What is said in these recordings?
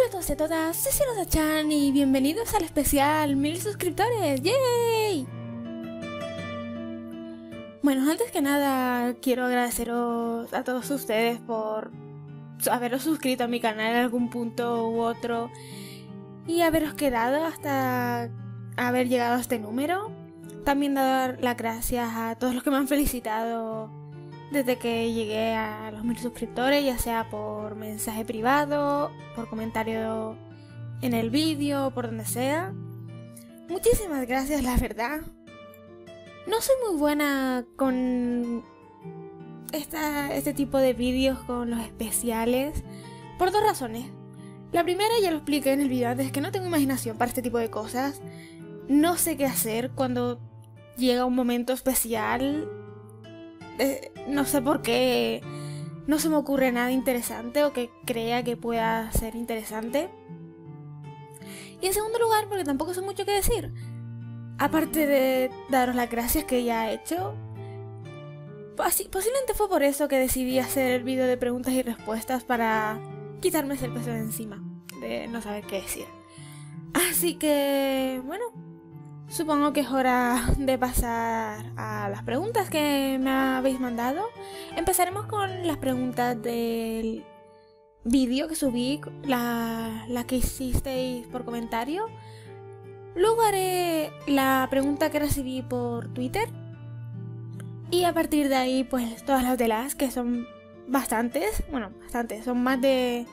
Hola a todos y a todas, soy Chan y bienvenidos al especial 1000 suscriptores. ¡Yay! Bueno, antes que nada quiero agradeceros a todos ustedes por haberos suscrito a mi canal en algún punto u otro y haberos quedado hasta haber llegado a este número. También dar las gracias a todos los que me han felicitado desde que llegué a los 1000 suscriptores, ya sea por mensaje privado, por comentario en el vídeo, por donde sea. Muchísimas gracias, la verdad. No soy muy buena con este tipo de vídeos, con los especiales, por dos razones. La primera ya lo expliqué en el vídeo antes, es que no tengo imaginación para este tipo de cosas. No sé qué hacer cuando llega un momento especial. No sé por qué no se me ocurre nada interesante o que crea que pueda ser interesante. Y en segundo lugar, porque tampoco sé mucho que decir. Aparte de daros las gracias que ya he hecho, posiblemente fue por eso que decidí hacer el vídeo de preguntas y respuestas, para quitarme ese peso de encima de no saber qué decir. Así que, bueno, supongo que es hora de pasar a las preguntas que me habéis mandado. Empezaremos con las preguntas del vídeo que subí, las que hicisteis por comentario. Luego haré la pregunta que recibí por Twitter. Y a partir de ahí, pues todas las demás, que son bastantes. Bueno, bastantes, son más de...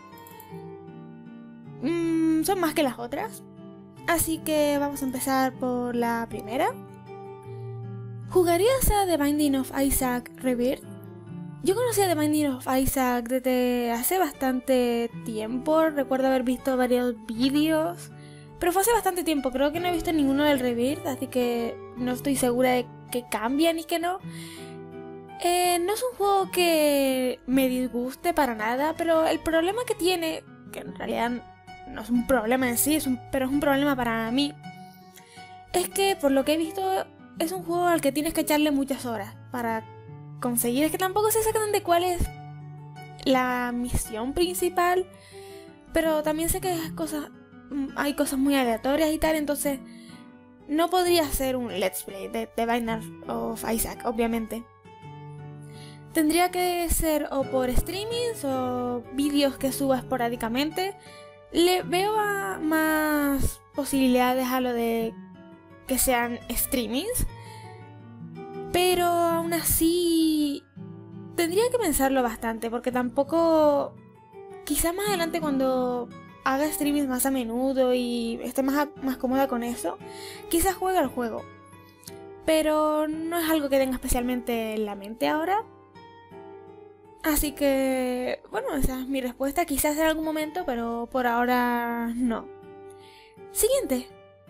son más que las otras. Así que vamos a empezar por la primera. ¿Jugarías a The Binding of Isaac Rebirth? Yo conocí a The Binding of Isaac desde hace bastante tiempo. Recuerdo haber visto varios vídeos, pero fue hace bastante tiempo. Creo que no he visto ninguno del Rebirth, así que no estoy segura de que cambia ni que no. No es un juego que me disguste para nada, pero el problema que tiene, que en realidad no es un problema en sí, pero es un problema para mí, es que por lo que he visto es un juego al que tienes que echarle muchas horas para conseguir. Es que tampoco sé exactamente cuál es la misión principal, pero también sé que hay cosas muy aleatorias y tal, entonces no podría ser un let's play de The Binding of Isaac, obviamente. Tendría que ser o por streamings o vídeos que suba esporádicamente. Le veo más posibilidades a lo de que sean streamings, pero aún así tendría que pensarlo bastante, porque tampoco, quizá más adelante cuando haga streamings más a menudo y esté más cómoda con eso, quizás juegue al juego, pero no es algo que tenga especialmente en la mente ahora. Así que, bueno, esa es mi respuesta. Quizás en algún momento, pero por ahora no. Siguiente.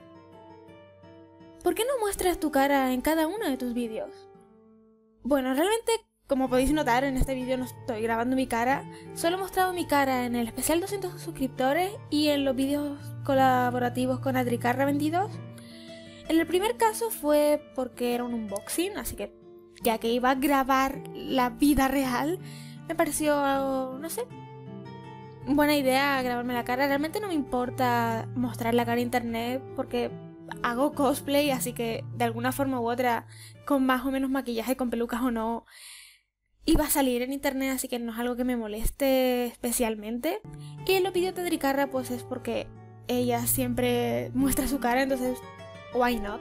¿Por qué no muestras tu cara en cada uno de tus vídeos? Bueno, realmente, como podéis notar, en este vídeo no estoy grabando mi cara. Solo he mostrado mi cara en el especial 200 suscriptores y en los vídeos colaborativos con Adricarra22. En el primer caso fue porque era un unboxing, así que ya que iba a grabar la vida real, me pareció, no sé, buena idea grabarme la cara. Realmente no me importa mostrar la cara en internet porque hago cosplay, así que de alguna forma u otra, con más o menos maquillaje, con pelucas o no, iba a salir en internet, así que no es algo que me moleste especialmente. Y en los vídeos de Adricarra pues es porque ella siempre muestra su cara, entonces why not.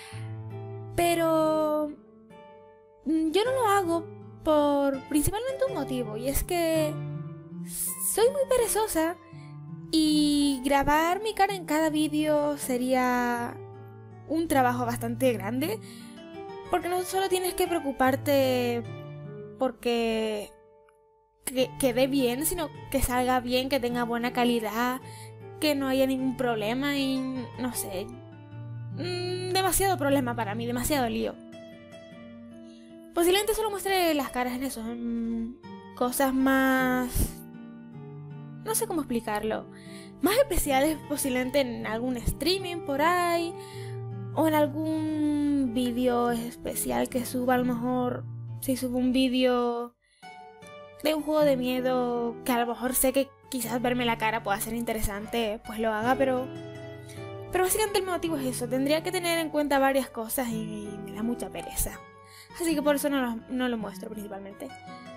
Pero yo no lo hago por principalmente un motivo, y es que soy muy perezosa y grabar mi cara en cada vídeo sería un trabajo bastante grande, porque no solo tienes que preocuparte porque quede bien, sino que salga bien, que tenga buena calidad, que no haya ningún problema y no sé, demasiado problema para mí, demasiado lío. Posiblemente solo muestre las caras en eso, en cosas más... no sé cómo explicarlo. Más especiales, posiblemente en algún streaming por ahí, o en algún vídeo especial que suba. A lo mejor si subo un vídeo de un juego de miedo que a lo mejor sé que quizás verme la cara pueda ser interesante, pues lo haga, pero básicamente el motivo es eso. Tendría que tener en cuenta varias cosas y me da mucha pereza. Así que por eso no lo muestro principalmente.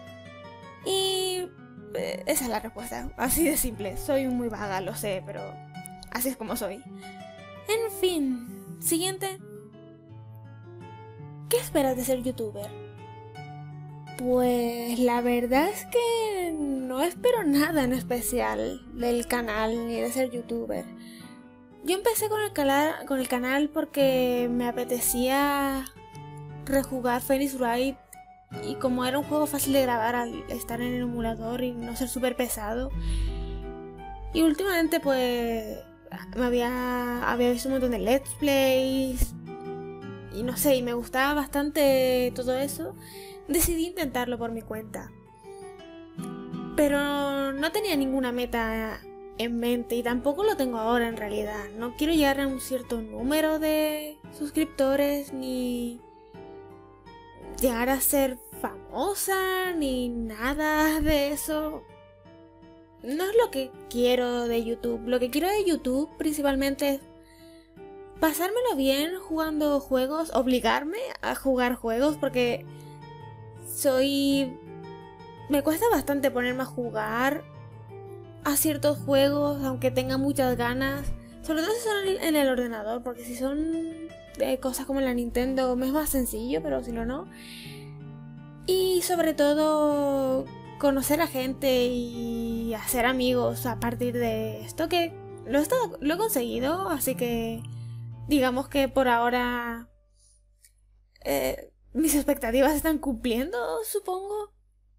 Y esa es la respuesta, así de simple. Soy muy vaga, lo sé, pero así es como soy. En fin, siguiente. ¿Qué esperas de ser youtuber? Pues la verdad es que no espero nada en especial del canal ni de ser youtuber. Yo empecé con el canal porque me apetecía rejugar Phoenix Wright, y como era un juego fácil de grabar al estar en el emulador y no ser súper pesado. Y últimamente pues había visto un montón de let's plays y no sé, y me gustaba bastante todo eso. Decidí intentarlo por mi cuenta, pero no tenía ninguna meta en mente y tampoco lo tengo ahora en realidad. No quiero llegar a un cierto número de suscriptores ni llegar a ser famosa ni nada de eso. No es lo que quiero de YouTube. Lo que quiero de YouTube principalmente es pasármelo bien jugando juegos, obligarme a jugar juegos, porque me cuesta bastante ponerme a jugar a ciertos juegos, aunque tenga muchas ganas, sobre todo si son en el ordenador, porque si son cosas como en la Nintendo me es más sencillo, pero si no. Y sobre todo conocer a gente y hacer amigos a partir de esto, que lo he conseguido, así que digamos que por ahora mis expectativas se están cumpliendo, supongo.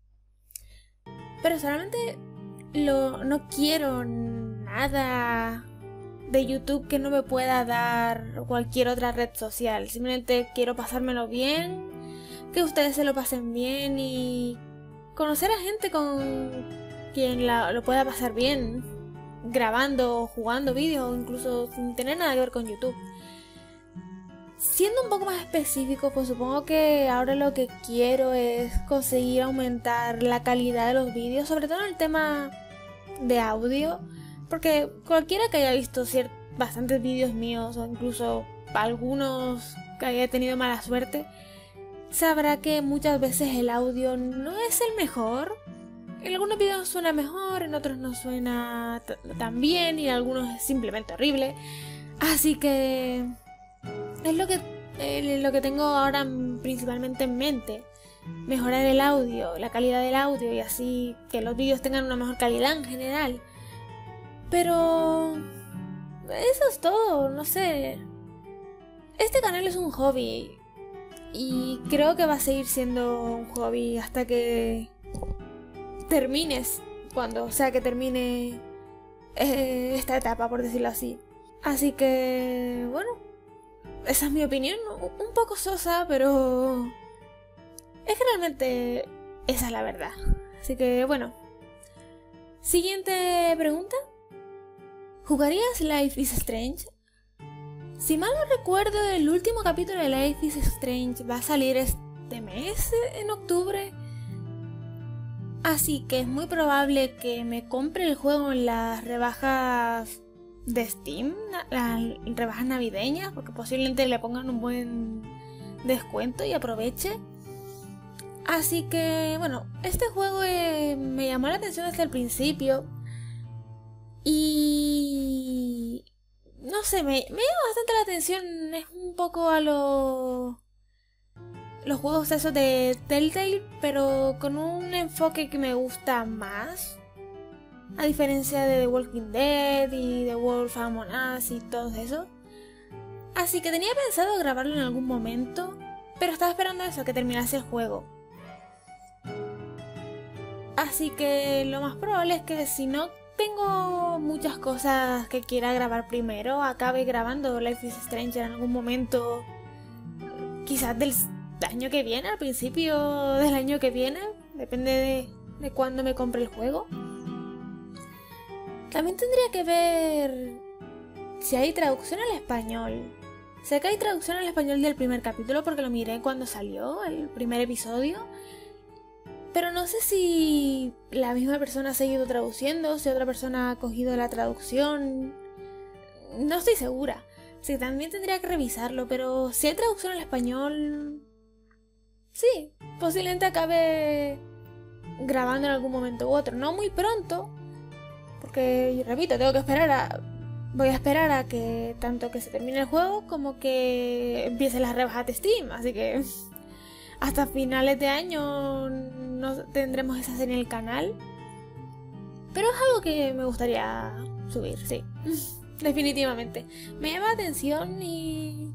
Pero solamente no quiero nada de YouTube que no me pueda dar cualquier otra red social. Simplemente quiero pasármelo bien, que ustedes se lo pasen bien y conocer a gente con quien lo pueda pasar bien, grabando, jugando vídeos o incluso sin tener nada que ver con YouTube. Siendo un poco más específico, pues supongo que ahora lo que quiero es conseguir aumentar la calidad de los vídeos, sobre todo en el tema de audio, porque cualquiera que haya visto bastantes vídeos míos o incluso algunos que haya tenido mala suerte, sabrá que muchas veces el audio no es el mejor. En algunos vídeos suena mejor, en otros no suena tan bien y en algunos es simplemente horrible. Así que es lo que tengo ahora principalmente en mente. Mejorar el audio, la calidad del audio y así que los vídeos tengan una mejor calidad en general. Pero eso es todo, no sé. Este canal es un hobby y creo que va a seguir siendo un hobby hasta que termines, cuando sea que termine esta etapa, por decirlo así. Así que, bueno, esa es mi opinión, un poco sosa, pero es que realmente esa es la verdad. Así que, bueno. Siguiente pregunta. ¿Jugarías Life is Strange? Si mal no recuerdo, el último capítulo de Life is Strange va a salir este mes, en octubre. Así que es muy probable que me compre el juego en las rebajas de Steam, las rebajas navideñas, porque posiblemente le pongan un buen descuento y aproveche. Así que, bueno, este juego me llamó la atención desde el principio. Y no sé, me llama bastante la atención. Es un poco a los juegos esos de Telltale, pero con un enfoque que me gusta más, a diferencia de The Walking Dead y The Wolf Among Us y todo eso. Así que tenía pensado grabarlo en algún momento, pero estaba esperando eso, que terminase el juego. Así que lo más probable es que si no tengo muchas cosas que quiera grabar primero, acabe grabando Life is Strange en algún momento, quizás del año que viene, al principio del año que viene, depende de cuándo me compre el juego. También tendría que ver si hay traducción al español. Sé que hay traducción al español del primer capítulo porque lo miré cuando salió el primer episodio. Pero no sé si la misma persona ha seguido traduciendo, si otra persona ha cogido la traducción. No estoy segura. Sí, también tendría que revisarlo, pero si hay traducción al español... Sí, posiblemente acabe grabando en algún momento u otro. No muy pronto, porque, repito, tengo que esperar a... Voy a esperar a que tanto que se termine el juego como que empiecen las rebajas de Steam, así que hasta finales de año no tendremos esa serie en el canal. Pero es algo que me gustaría subir, sí. Definitivamente. Me llama la atención y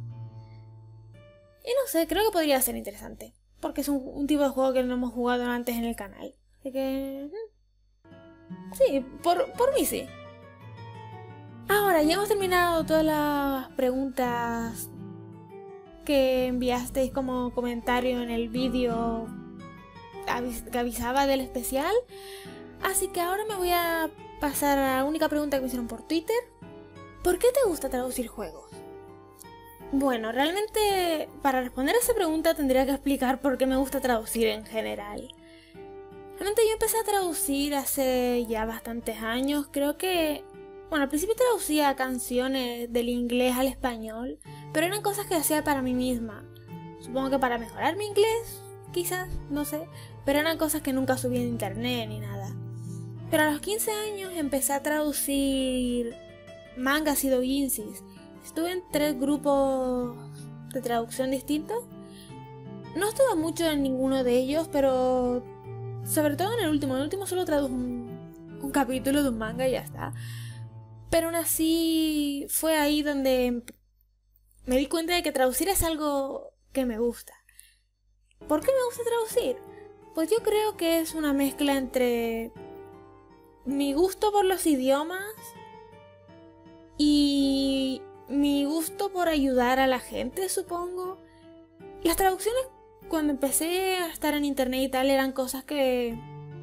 no sé, creo que podría ser interesante. Porque es un tipo de juego que no hemos jugado antes en el canal. Así que... sí, por mí sí. Ahora, ya hemos terminado todas las preguntas que enviasteis como comentario en el vídeo que avisaba del especial. Así que ahora me voy a pasar a la única pregunta que me hicieron por Twitter. ¿Por qué te gusta traducir juegos? Bueno, realmente para responder a esa pregunta tendría que explicar por qué me gusta traducir en general. Realmente yo empecé a traducir hace ya bastantes años, creo que... Bueno, al principio traducía canciones del inglés al español, pero eran cosas que hacía para mí misma. Supongo que para mejorar mi inglés, quizás, no sé, pero eran cosas que nunca subí en internet ni nada. Pero a los 15 años empecé a traducir mangas y doujinshis. Estuve en 3 grupos de traducción distintos. No estuve mucho en ninguno de ellos, pero sobre todo en el último. En el último solo traduje un capítulo de un manga y ya está. Pero aún así fue ahí donde me di cuenta de que traducir es algo que me gusta. ¿Por qué me gusta traducir? Pues yo creo que es una mezcla entre mi gusto por los idiomas y mi gusto por ayudar a la gente, supongo. Las traducciones, cuando empecé a estar en internet y tal, eran cosas que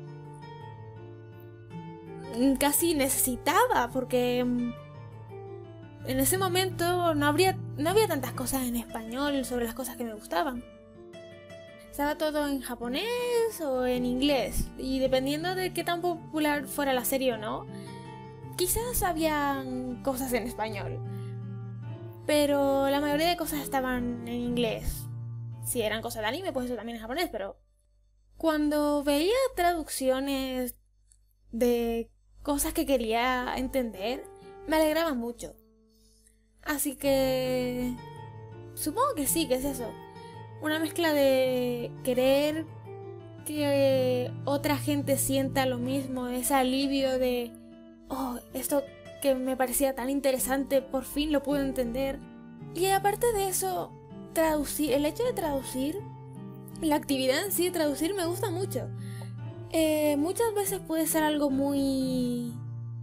casi necesitaba, porque en ese momento no había tantas cosas en español sobre las cosas que me gustaban. Estaba todo en japonés o en inglés, y dependiendo de qué tan popular fuera la serie o no, quizás habían cosas en español, pero la mayoría de cosas estaban en inglés. Si eran cosas de anime, pues eso también en japonés, pero cuando veía traducciones de cosas que quería entender, me alegraba mucho. Así que supongo que sí, que es eso. Una mezcla de querer que otra gente sienta lo mismo, ese alivio de oh, esto que me parecía tan interesante, por fin lo puedo entender. Y aparte de eso, traducir, el hecho de traducir, la actividad en sí de traducir me gusta mucho. Muchas veces puede ser algo muy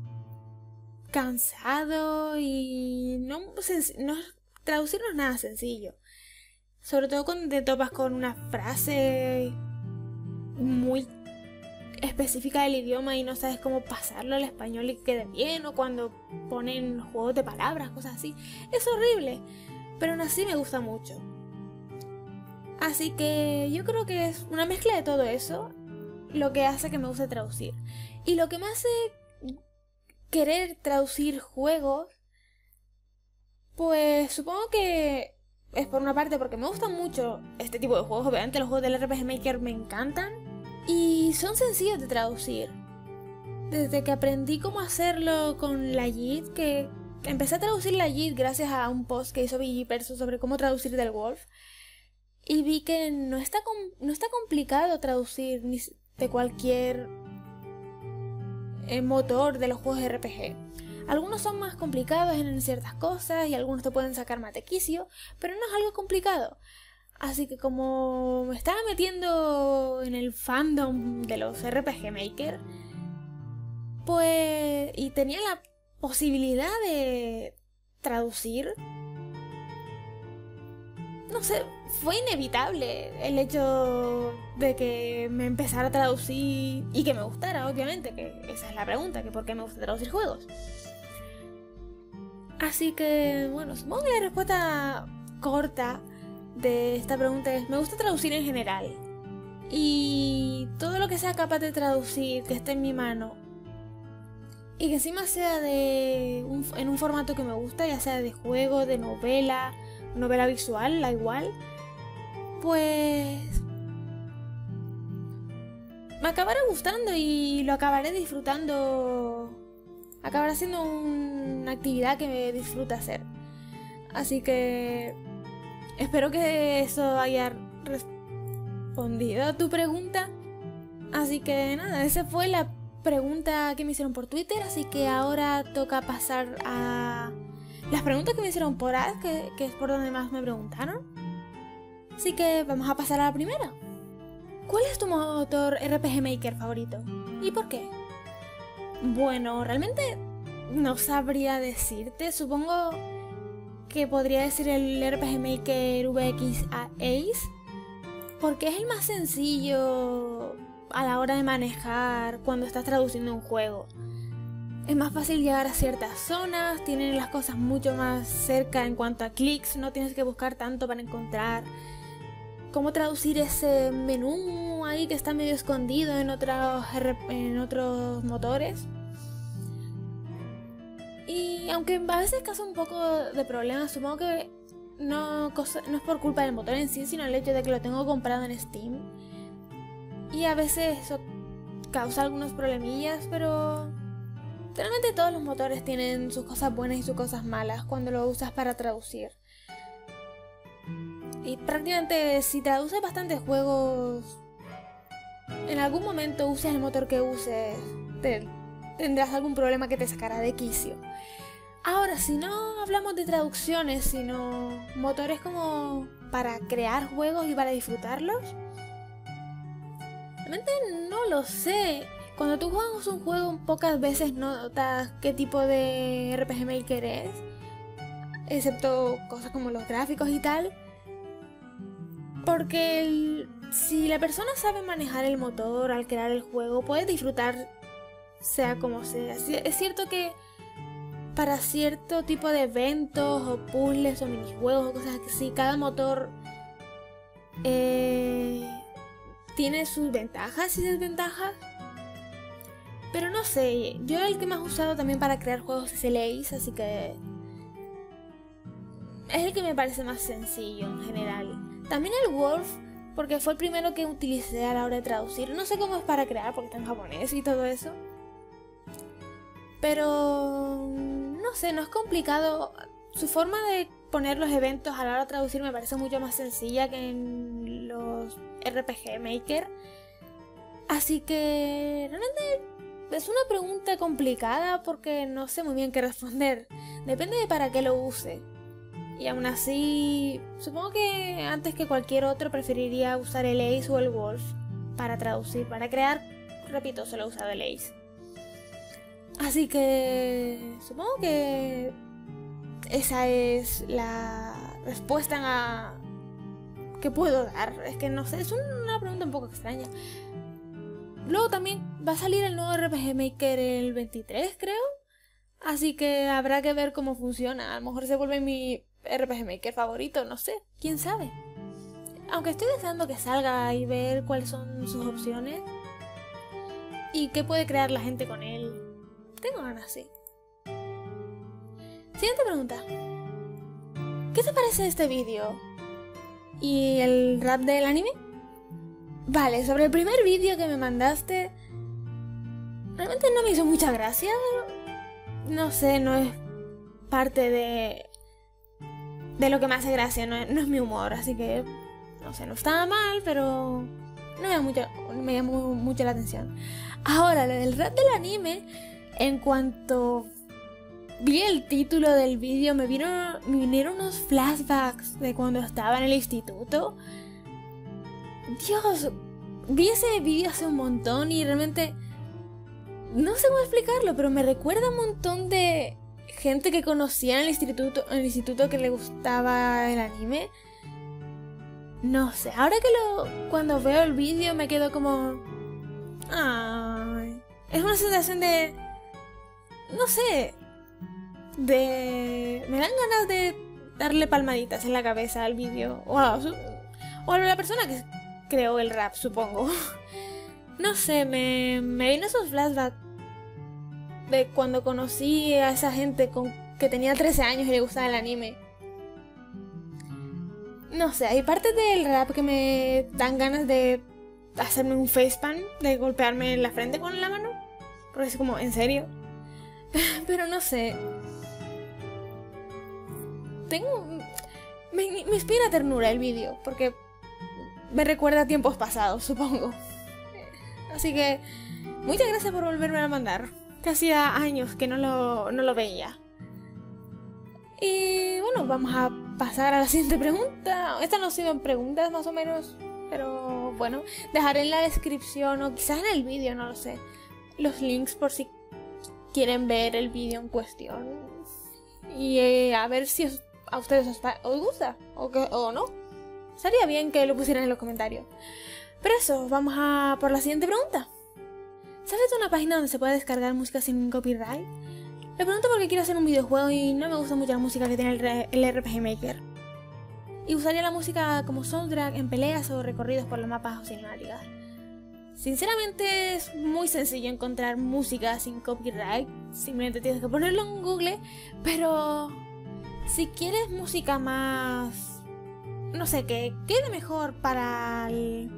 cansado y traducir no es nada sencillo. Sobre todo cuando te topas con una frase muy específica del idioma y no sabes cómo pasarlo al español y que quede bien, o cuando ponen juegos de palabras, cosas así. Es horrible, pero aún así me gusta mucho. Así que yo creo que es una mezcla de todo eso lo que hace que me guste traducir. Y lo que me hace querer traducir juegos, pues supongo que es por una parte porque me gustan mucho este tipo de juegos. Obviamente los juegos del RPG Maker me encantan y son sencillos de traducir. Desde que aprendí cómo hacerlo con la JIT, que empecé a traducir la JIT gracias a un post que hizo VG Perso sobre cómo traducir del Wolf, y vi que no está complicado traducir de cualquier motor de los juegos de RPG. Algunos son más complicados en ciertas cosas y algunos te pueden sacar más de quicio, pero no es algo complicado. Así que como me estaba metiendo en el fandom de los RPG Maker, pues, y tenía la posibilidad de traducir, no sé, fue inevitable el hecho de que me empezara a traducir y que me gustara, obviamente, que esa es la pregunta, que por qué me gusta traducir juegos. Así que, bueno, supongo que la respuesta corta de esta pregunta es: me gusta traducir en general. Y todo lo que sea capaz de traducir, que esté en mi mano, y que encima sea en un formato que me gusta, ya sea de juego, de novela visual, da igual, pues me acabará gustando y lo acabaré disfrutando. Acabará siendo una actividad que me disfruta hacer. Así que espero que eso haya respondido a tu pregunta. Así que nada, esa fue la pregunta que me hicieron por Twitter. Así que ahora toca pasar a las preguntas que me hicieron por Ads, que es por donde más me preguntaron. Así que vamos a pasar a la primera. ¿Cuál es tu motor RPG Maker favorito? ¿Y por qué? Bueno, realmente no sabría decirte. Supongo que podría decir el RPG Maker VX Ace, porque es el más sencillo a la hora de manejar cuando estás traduciendo un juego. Es más fácil llegar a ciertas zonas, tienen las cosas mucho más cerca en cuanto a clics, no tienes que buscar tanto para encontrar cómo traducir ese menú ahí que está medio escondido en otros motores. Y aunque a veces causa un poco de problemas, supongo que no es por culpa del motor en sí, sino el hecho de que lo tengo comprado en Steam. Y a veces eso causa algunos problemillas, pero realmente todos los motores tienen sus cosas buenas y sus cosas malas cuando lo usas para traducir. Y prácticamente si traduces bastantes juegos, en algún momento uses el motor que uses, tendrás algún problema que te sacará de quicio. Ahora, si no hablamos de traducciones, sino motores como para crear juegos y para disfrutarlos, realmente no lo sé. Cuando tú juegas un juego, pocas veces notas qué tipo de RPG Maker es, excepto cosas como los gráficos y tal. Porque si la persona sabe manejar el motor al crear el juego, puede disfrutar sea como sea. Es cierto que para cierto tipo de eventos o puzzles o minijuegos o cosas así, cada motor tiene sus ventajas y desventajas. Pero no sé, yo el que más he usado también para crear juegos es el Ace, así que es el que me parece más sencillo en general. También el Wolf, porque fue el primero que utilicé a la hora de traducir. No sé cómo es para crear, porque está en japonés y todo eso. Pero no sé, no es complicado. Su forma de poner los eventos a la hora de traducir me parece mucho más sencilla que en los RPG Maker. Así que realmente es una pregunta complicada porque no sé muy bien qué responder. Depende de para qué lo use. Y aún así, supongo que antes que cualquier otro preferiría usar el Ace o el Wolf para traducir. Para crear, repito, solo he usado el Ace. Así que supongo que esa es la respuesta que puedo dar. Es que no sé, es una pregunta un poco extraña. Luego también va a salir el nuevo RPG Maker el 23, creo. Así que habrá que ver cómo funciona. A lo mejor se vuelve mi RPG Maker favorito, no sé, quién sabe. Aunque estoy deseando que salga y ver cuáles son sus opciones y qué puede crear la gente con él. Tengo ganas, sí. Siguiente pregunta. ¿Qué te parece este vídeo? ¿Y el rap del anime? Vale, sobre el primer vídeo que me mandaste, realmente no me hizo mucha gracia. No sé, no es parte de lo que me hace gracia, no es mi humor, así que no sé, no estaba mal, pero no me llamó mucho la atención. Ahora, lo del rap del anime, en cuanto vi el título del vídeo, me vinieron unos flashbacks de cuando estaba en el instituto. Dios, vi ese vídeo hace un montón y realmente no sé cómo explicarlo, pero me recuerda un montón de gente que conocía en el instituto que le gustaba el anime. No sé, ahora que cuando veo el vídeo me quedo como... Ay, es una sensación de... No sé... Me dan ganas de darle palmaditas en la cabeza al vídeo. O a la persona que creó el rap, supongo. No sé, me vino esos flashbacks de cuando conocí a esa gente que tenía 13 años y le gustaba el anime. No sé, hay partes del rap que me dan ganas de hacerme un facepalm, de golpearme en la frente con la mano. Porque es como, ¿en serio? Pero no sé. Me inspira ternura el vídeo, porque me recuerda a tiempos pasados, supongo. Así que, muchas gracias por volverme a mandar. Que hacía años que no lo veía. Y bueno, vamos a pasar a la siguiente pregunta. Estas no han sido preguntas más o menos, pero bueno, dejaré en la descripción o quizás en el vídeo, no lo sé, los links por si quieren ver el vídeo en cuestión. Y a ver si a ustedes os gusta o no. Estaría bien que lo pusieran en los comentarios. Pero eso, vamos a por la siguiente pregunta. ¿Sabes de una página donde se puede descargar música sin copyright? Lo pregunto porque quiero hacer un videojuego y no me gusta mucho la música que tiene el RPG Maker. Y usaría la música como soundtrack en peleas o recorridos por los mapas o cinemáticas. Sinceramente es muy sencillo encontrar música sin copyright, simplemente tienes que ponerlo en Google, pero si quieres música más, no sé, que quede mejor para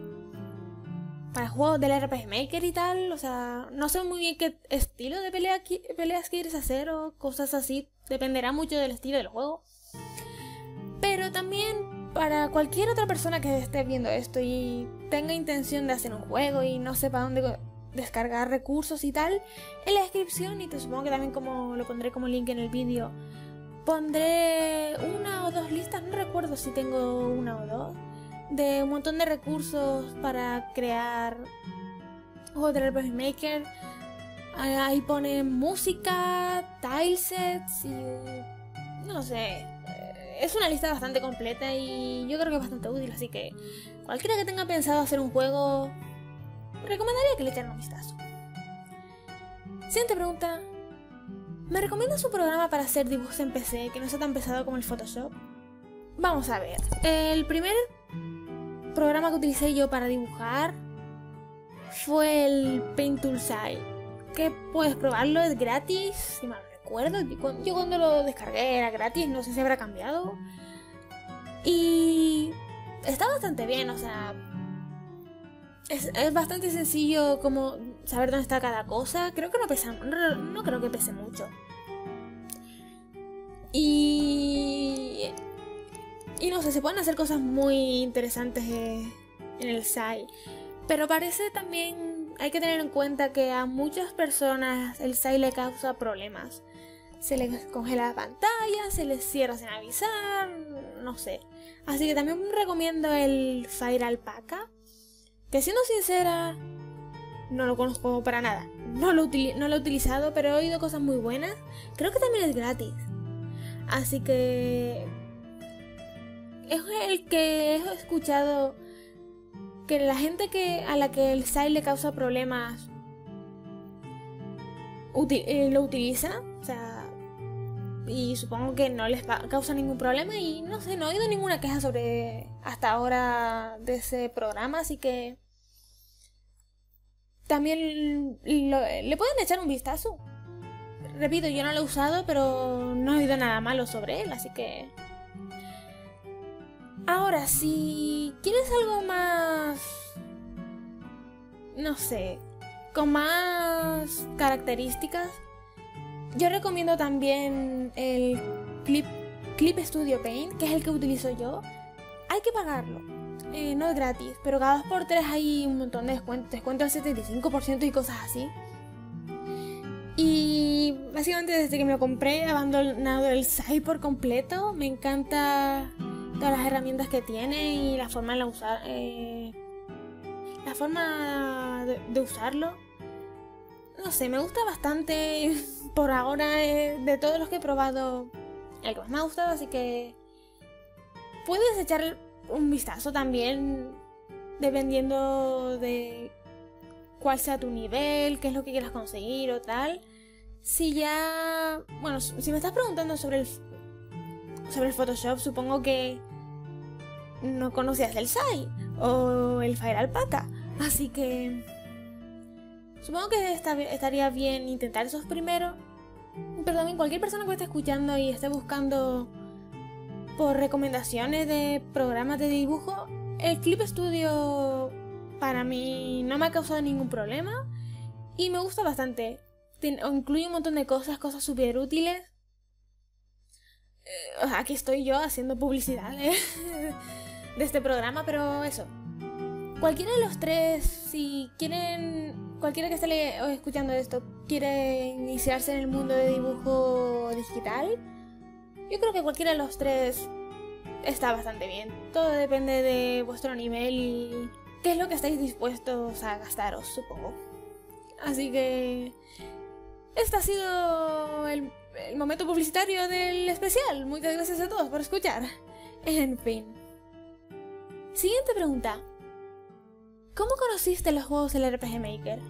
juegos del RPG Maker y tal, o sea, no sé muy bien qué estilo de peleas quieres hacer o cosas así, dependerá mucho del estilo del juego. Pero también para cualquier otra persona que esté viendo esto y tenga intención de hacer un juego y no sepa dónde descargar recursos y tal, en la descripción, y te supongo que también como lo pondré como link en el vídeo, pondré una o dos listas, no recuerdo si tengo una o dos, de un montón de recursos para crear juegos de RPG Maker. Ahí pone música, tilesets y no sé, es una lista bastante completa y yo creo que es bastante útil, así que cualquiera que tenga pensado hacer un juego, recomendaría que le echen un vistazo. Siguiente pregunta. ¿Me recomiendas un programa para hacer dibujos en PC que no sea tan pesado como el Photoshop? Vamos a ver. El primer programa que utilicé yo para dibujar fue el Paint Toolside, que puedes probarlo, es gratis, si mal recuerdo. Yo cuando lo descargué era gratis, no sé si habrá cambiado. Y está bastante bien, o sea, es bastante sencillo como saber dónde está cada cosa. Creo que no pesa, no creo que pese mucho. Y no sé, se pueden hacer cosas muy interesantes en el SAI. Pero parece también, hay que tener en cuenta que a muchas personas el SAI le causa problemas. Se les congela la pantalla, se les cierra sin avisar, no sé. Así que también recomiendo el Fire Alpaca, que siendo sincera, no lo conozco para nada. No lo he utilizado, pero he oído cosas muy buenas. Creo que también es gratis. Así que es el que he escuchado que la gente a la que el SAI le causa problemas lo utiliza, o sea, y supongo que no les causa ningún problema y no sé, no he oído ninguna queja sobre hasta ahora de ese programa, así que también le pueden echar un vistazo. Repito, yo no lo he usado, pero no he oído nada malo sobre él, así que... Ahora, si quieres algo más... no sé, con más características, yo recomiendo también el Clip Studio Paint, que es el que utilizo yo. Hay que pagarlo, no es gratis, pero cada 2x3 hay un montón de descuento al 75% y cosas así. Y básicamente desde que me lo compré he abandonado el SAI por completo. Me encanta todas las herramientas que tiene y la forma de de usarlo. No sé, me gusta bastante. Por ahora, de todos los que he probado, el que más me ha gustado, así que puedes echar un vistazo también, dependiendo de cuál sea tu nivel, qué es lo que quieras conseguir o tal. Si ya... Bueno, si me estás preguntando sobre el Photoshop, supongo que no conocías el SAI. o el Fire Alpaca. Así que supongo que estaría bien intentar esos primeros. Pero también cualquier persona que me esté escuchando y esté buscando por recomendaciones de programas de dibujo, el Clip Studio para mí no me ha causado ningún problema y me gusta bastante. Incluye un montón de cosas súper útiles. Aquí estoy yo haciendo publicidad de este programa, pero eso. Cualquiera de los tres, si quieren, cualquiera que esté escuchando esto quiere iniciarse en el mundo de dibujo digital, yo creo que cualquiera de los tres está bastante bien. Todo depende de vuestro nivel y qué es lo que estáis dispuestos a gastaros, supongo. Así que este ha sido el momento publicitario del especial. Muchas gracias a todos por escuchar. En fin. Siguiente pregunta. ¿Cómo conociste los juegos del RPG Maker?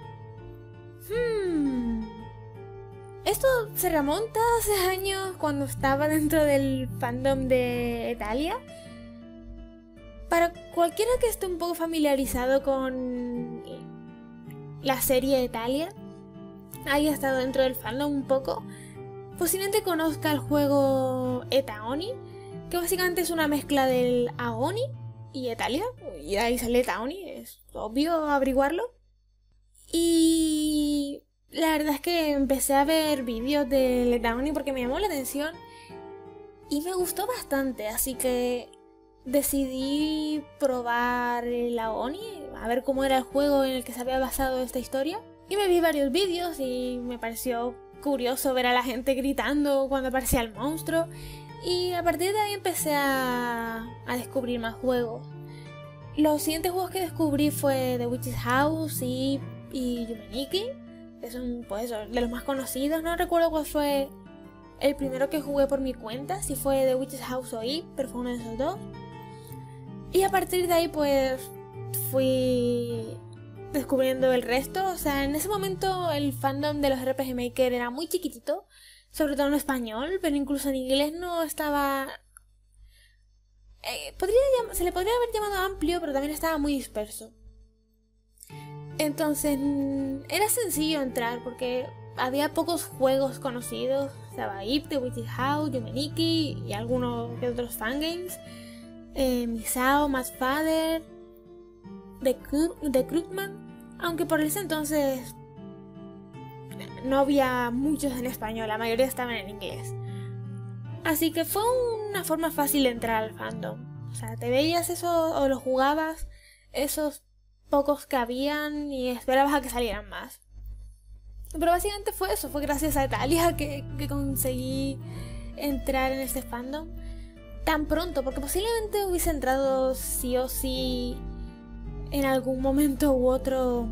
Esto se remonta hace años cuando estaba dentro del fandom de Italia. Para cualquiera que esté un poco familiarizado con la serie Italia, haya estado dentro del fandom un poco, posiblemente conozca el juego Etaoni, que básicamente es una mezcla del Aoni y Italia, y de ahí sale Etaoni, es obvio averiguarlo. Y la verdad es que empecé a ver vídeos del Etaoni porque me llamó la atención y me gustó bastante, así que decidí probar el Aoni, a ver cómo era el juego en el que se había basado esta historia. Y me vi varios vídeos y me pareció curioso ver a la gente gritando cuando aparecía el monstruo. Y a partir de ahí empecé a descubrir más juegos. Los siguientes juegos que descubrí fue The Witch's House y Yume Nikki, que son pues de los más conocidos. No recuerdo cuál fue el primero que jugué por mi cuenta, si fue The Witch's House o Eve, pero fue uno de esos dos. Y a partir de ahí pues fui descubriendo el resto. O sea, en ese momento el fandom de los RPG Maker era muy chiquitito, sobre todo en español, pero incluso en inglés no estaba... se le podría haber llamado amplio, pero también estaba muy disperso. Entonces era sencillo entrar porque había pocos juegos conocidos. Estaba Eve, The Witch's House, Yume Nikki y algunos de otros fangames. Misao, Mass Father, The Krugman, aunque por ese entonces no había muchos en español, la mayoría estaban en inglés. Así que fue una forma fácil de entrar al fandom. O sea, te veías eso o lo jugabas, esos pocos que habían, y esperabas a que salieran más. Pero básicamente fue eso, fue gracias a Italia que conseguí entrar en este fandom tan pronto, porque posiblemente hubiese entrado sí o sí en algún momento u otro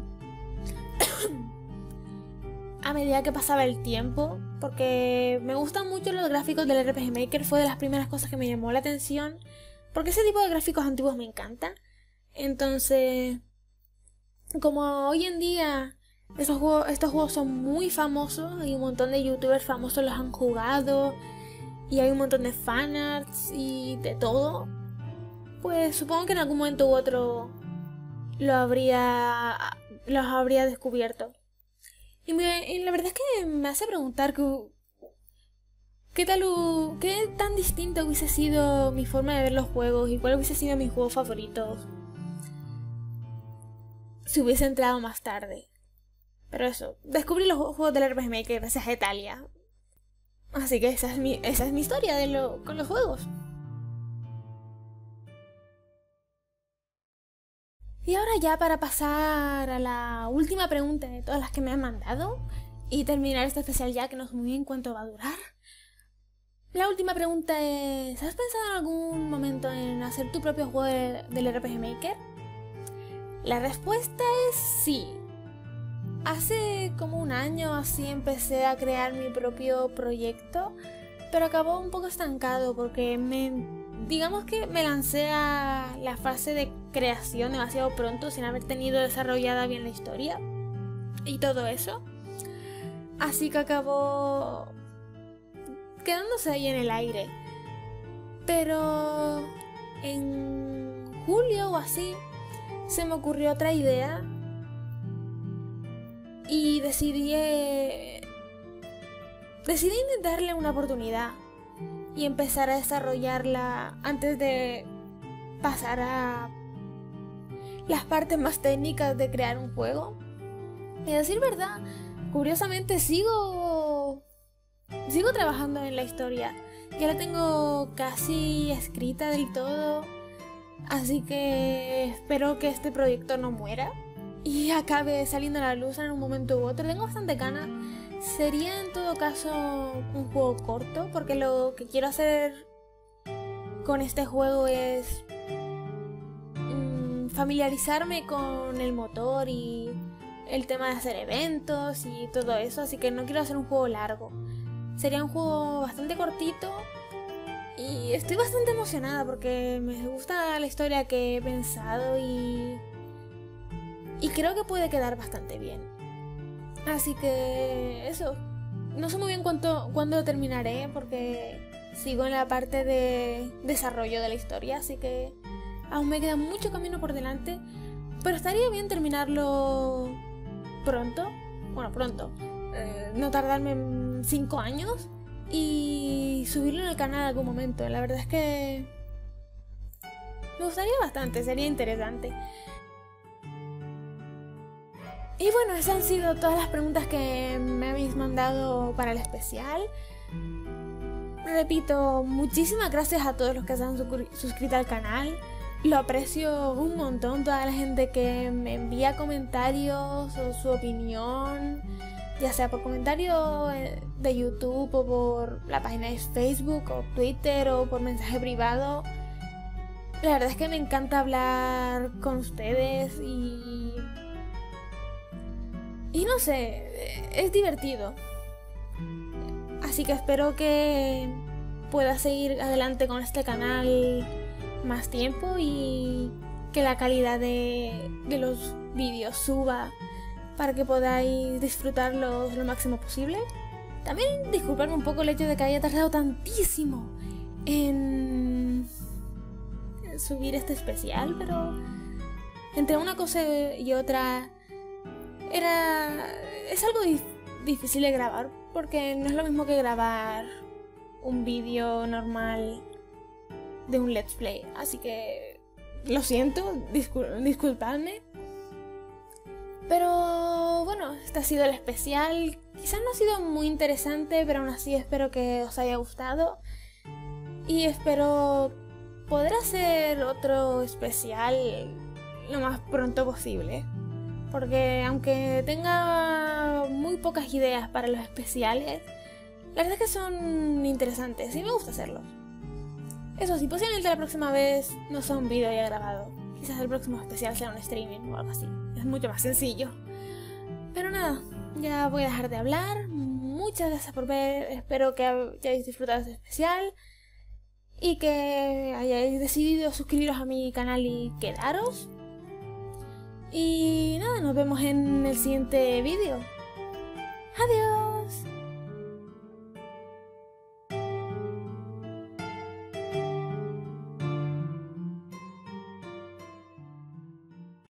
a medida que pasaba el tiempo, porque me gustan mucho los gráficos del RPG Maker. Fue de las primeras cosas que me llamó la atención, porque ese tipo de gráficos antiguos me encanta. Entonces, como hoy en día estos juegos son muy famosos y un montón de youtubers famosos los han jugado y hay un montón de fanarts y de todo, pues supongo que en algún momento u otro los habría descubierto. Y la verdad es que me hace preguntar qué tan distinta hubiese sido mi forma de ver los juegos y cuál hubiese sido mis juegos favoritos si hubiese entrado más tarde. Pero eso, descubrí los juegos del RPG Maker gracias a Italia. Así que esa es mi historia con los juegos. Y ahora ya para pasar a la última pregunta de todas las que me han mandado y terminar este especial ya, que no sé muy bien cuánto va a durar. La última pregunta es: ¿has pensado en algún momento en hacer tu propio juego del RPG Maker? La respuesta es sí. Hace como un año así empecé a crear mi propio proyecto, pero acabó un poco estancado porque digamos que me lancé a la fase de creación demasiado pronto, sin haber tenido desarrollada bien la historia y todo eso. Así que acabó quedándose ahí en el aire. Pero en julio o así, se me ocurrió otra idea y decidí intentarle una oportunidad y empezar a desarrollarla antes de pasar a las partes más técnicas de crear un juego. Y a decir verdad, curiosamente sigo trabajando en la historia. Ya la tengo casi escrita del todo, así que espero que este proyecto no muera y acabe saliendo a la luz en un momento u otro. Tengo bastante ganas. Sería en todo caso un juego corto, porque lo que quiero hacer con este juego es familiarizarme con el motor y el tema de hacer eventos y todo eso, así que no quiero hacer un juego largo. Sería un juego bastante cortito y estoy bastante emocionada porque me gusta la historia que he pensado y creo que puede quedar bastante bien. Así que eso, no sé muy bien cuándo lo terminaré porque sigo en la parte de desarrollo de la historia, así que aún me queda mucho camino por delante, pero estaría bien terminarlo pronto, no tardarme 5 años y subirlo en el canal en algún momento. La verdad es que me gustaría bastante, sería interesante. Y bueno, esas han sido todas las preguntas que me habéis mandado para el especial. Repito, muchísimas gracias a todos los que se han suscrito al canal. Lo aprecio un montón, toda la gente que me envía comentarios o su opinión, ya sea por comentario de YouTube o por la página de Facebook o Twitter o por mensaje privado. La verdad es que me encanta hablar con ustedes y no sé, es divertido. Así que espero que pueda seguir adelante con este canal más tiempo y que la calidad de los vídeos suba para que podáis disfrutarlos lo máximo posible. También disculparme un poco el hecho de que haya tardado tantísimo en subir este especial, pero entre una cosa y otra es algo difícil de grabar porque no es lo mismo que grabar un vídeo normal de un let's play, así que lo siento, disculpadme. Pero bueno, este ha sido el especial. Quizás no ha sido muy interesante, pero aún así espero que os haya gustado y espero poder hacer otro especial lo más pronto posible, porque aunque tenga muy pocas ideas para los especiales, la verdad es que son interesantes y me gusta hacerlos. Eso sí, posiblemente la próxima vez no sea un vídeo ya grabado. Quizás el próximo especial sea un streaming o algo así. Es mucho más sencillo. Pero nada, ya voy a dejar de hablar. Muchas gracias por ver. Espero que hayáis disfrutado de este especial y que hayáis decidido suscribiros a mi canal y quedaros. Y nada, nos vemos en el siguiente vídeo. Adiós.